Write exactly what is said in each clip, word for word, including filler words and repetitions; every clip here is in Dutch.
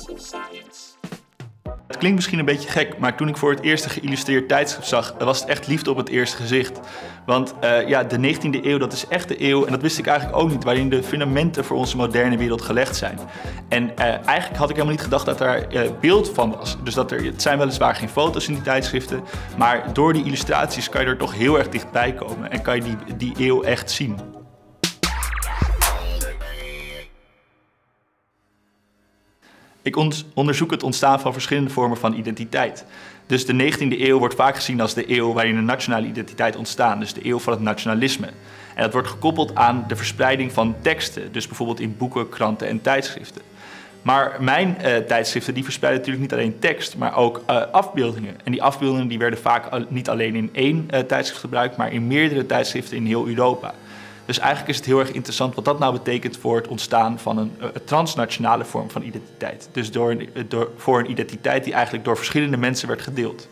Het klinkt misschien een beetje gek, maar toen ik voor het eerst een geïllustreerd tijdschrift zag, was het echt liefde op het eerste gezicht. Want uh, ja, de negentiende eeuw, dat is echt de eeuw, en dat wist ik eigenlijk ook niet, waarin de fundamenten voor onze moderne wereld gelegd zijn. En uh, eigenlijk had ik helemaal niet gedacht dat daar uh, beeld van was. Dus dat er, het zijn weliswaar geen foto's in die tijdschriften, maar door die illustraties kan je er toch heel erg dichtbij komen en kan je die, die eeuw echt zien. Ik onderzoek het ontstaan van verschillende vormen van identiteit. Dus de negentiende eeuw wordt vaak gezien als de eeuw waarin de nationale identiteit ontstaat, dus de eeuw van het nationalisme. En dat wordt gekoppeld aan de verspreiding van teksten, dus bijvoorbeeld in boeken, kranten en tijdschriften. Maar mijn uh, tijdschriften die verspreiden natuurlijk niet alleen tekst, maar ook uh, afbeeldingen. En die afbeeldingen die werden vaak al, niet alleen in één uh, tijdschrift gebruikt, maar in meerdere tijdschriften in heel Europa. Dus eigenlijk is het heel erg interessant wat dat nou betekent voor het ontstaan van een, een transnationale vorm van identiteit. Dus door een, door, voor een identiteit die eigenlijk door verschillende mensen werd gedeeld.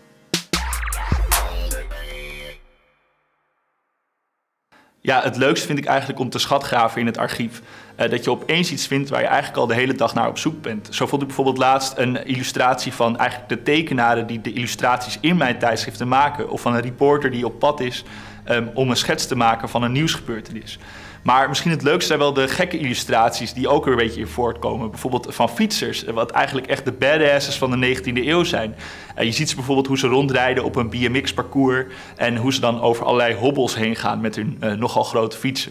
Ja, het leukste vind ik eigenlijk om te schatgraven in het archief. Uh, dat je opeens iets vindt waar je eigenlijk al de hele dag naar op zoek bent. Zo vond ik bijvoorbeeld laatst een illustratie van eigenlijk de tekenaren die de illustraties in mijn tijdschriften maken. Of van een reporter die op pad is um, om een schets te maken van een nieuwsgebeurtenis. Maar misschien het leukste zijn wel de gekke illustraties die ook er een beetje in voortkomen. Bijvoorbeeld van fietsers, wat eigenlijk echt de badasses van de negentiende eeuw zijn. Uh, je ziet ze bijvoorbeeld hoe ze rondrijden op een B M X-parcours en hoe ze dan over allerlei hobbels heen gaan met hun uh, nogal grote fietsen.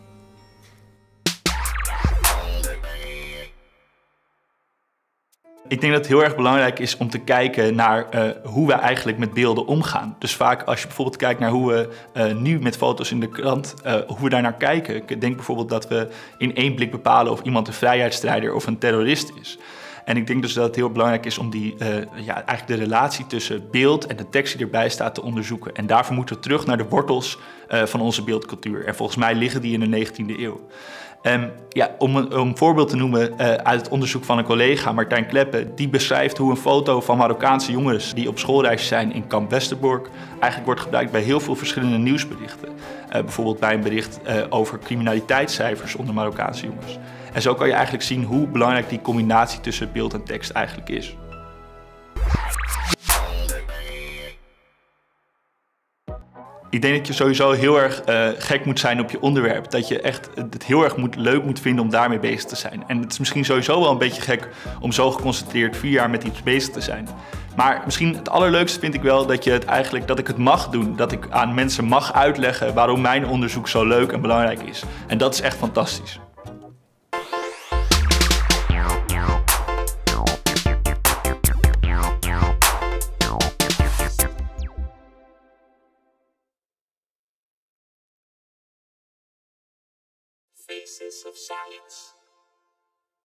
Ik denk dat het heel erg belangrijk is om te kijken naar uh, hoe we eigenlijk met beelden omgaan. Dus vaak als je bijvoorbeeld kijkt naar hoe we uh, nu met foto's in de krant, uh, hoe we daar naar kijken. Ik denk bijvoorbeeld dat we in één blik bepalen of iemand een vrijheidsstrijder of een terrorist is. En ik denk dus dat het heel belangrijk is om die, uh, ja, eigenlijk de relatie tussen beeld en de tekst die erbij staat te onderzoeken. En daarvoor moeten we terug naar de wortels uh, van onze beeldcultuur. En volgens mij liggen die in de negentiende eeuw. Um, ja, om een, om een voorbeeld te noemen uh, uit het onderzoek van een collega, Martijn Kleppe, die beschrijft hoe een foto van Marokkaanse jongens die op schoolreis zijn in Kamp Westerbork eigenlijk wordt gebruikt bij heel veel verschillende nieuwsberichten. Uh, bijvoorbeeld bij een bericht uh, over criminaliteitscijfers onder Marokkaanse jongens. En zo kan je eigenlijk zien hoe belangrijk die combinatie tussen beeld en tekst eigenlijk is. Ik denk dat je sowieso heel erg uh, gek moet zijn op je onderwerp. Dat je echt het heel erg moet, leuk moet vinden om daarmee bezig te zijn. En het is misschien sowieso wel een beetje gek om zo geconcentreerd vier jaar met iets bezig te zijn. Maar misschien het allerleukste vind ik wel dat, je het eigenlijk, dat ik het mag doen. Dat ik aan mensen mag uitleggen waarom mijn onderzoek zo leuk en belangrijk is. En dat is echt fantastisch. Faces of Science.